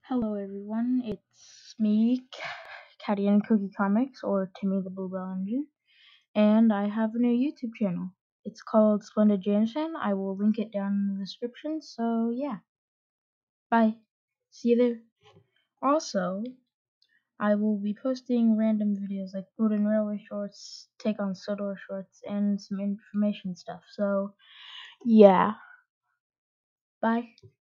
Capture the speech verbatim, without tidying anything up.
Hello everyone, it's me, Caddy and Cookie Comics, or Timmy the Bluebell Engine, and I have a new YouTube channel. It's called Splendid Jameson. I will link it down in the description, so yeah. Bye. See you there. Also, I will be posting random videos like Food and Railway Shorts, Take on Sodor Shorts, and some information stuff, so yeah. Bye.